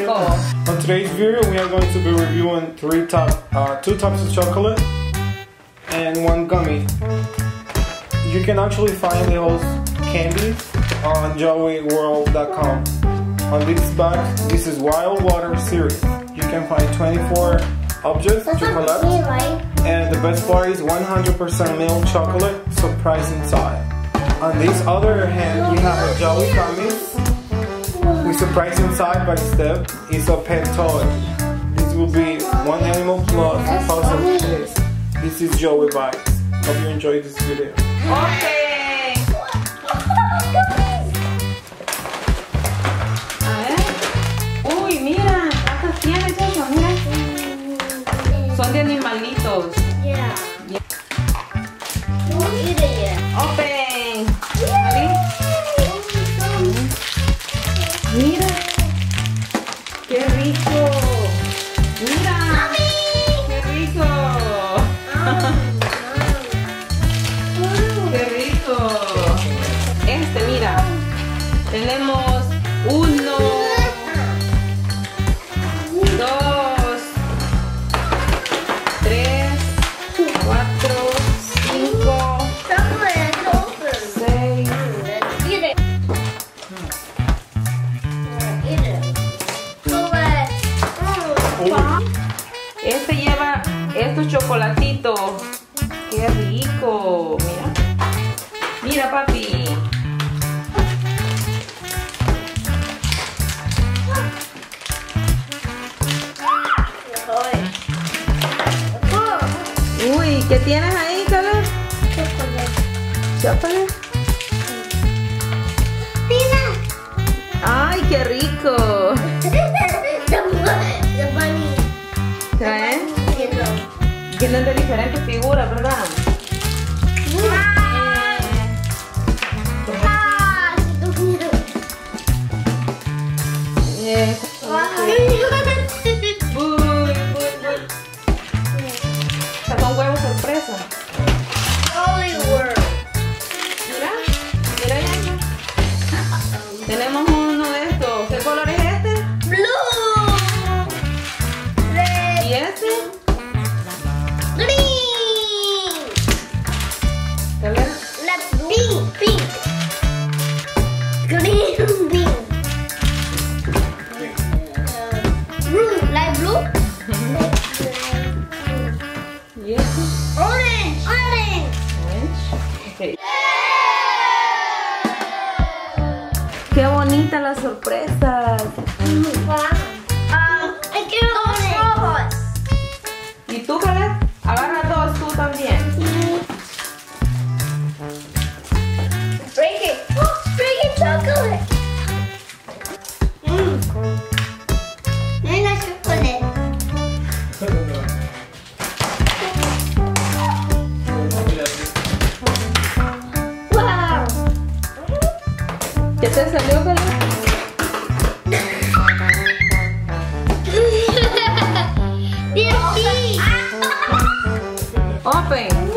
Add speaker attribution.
Speaker 1: rico.
Speaker 2: On today's video, we are going to be reviewing two types of chocolate and one gummy. You can actually find those candies on joeyworld.com. On this bag, this is Wild Water series. You can find 24 objects, chocolate, and the best part is 100% milk chocolate surprise inside. On this other hand, we have a Joey gummies with surprise inside, but instead it's a pet toy. This will be one animal plus a puzzle piece. This is Joey Bites. Hope you enjoyed this video.
Speaker 1: Okay. A ver. Uy, mira, ¿cuántas tiene eso? Mira. Son de animalitos.
Speaker 3: Yeah.
Speaker 1: Yeah.
Speaker 3: Don't eat it yet.
Speaker 1: Open. ¿Vale? Mira. Qué rico. Mira. Qué rico. Qué rico. Mira. Tenemos 1, 2, 3, 4, 5, 6.
Speaker 3: Eat it. Eat it.
Speaker 1: Este lleva estos chocolatitos. Qué rico. Mira. Mira, papi. Uy, ¿qué tienes ahí, Caleb? Chocolate. Ay, qué rico. ¿Traen? Tienen de diferentes figuras, ¿verdad? Son huevos sorpresa. Mira, mira ya. Tenemos uno de estos. ¿Qué color es este? ¿Y este? ¿Qué ves? ¿Y este? Okay. Qué bonita la sorpresa. ¿Y tú, Caleb? Agarra dos, tú también.
Speaker 3: Break it. Break it chocolate. Mira chocolate. Wow.
Speaker 1: ¿Qué te salió, Caleb? Open.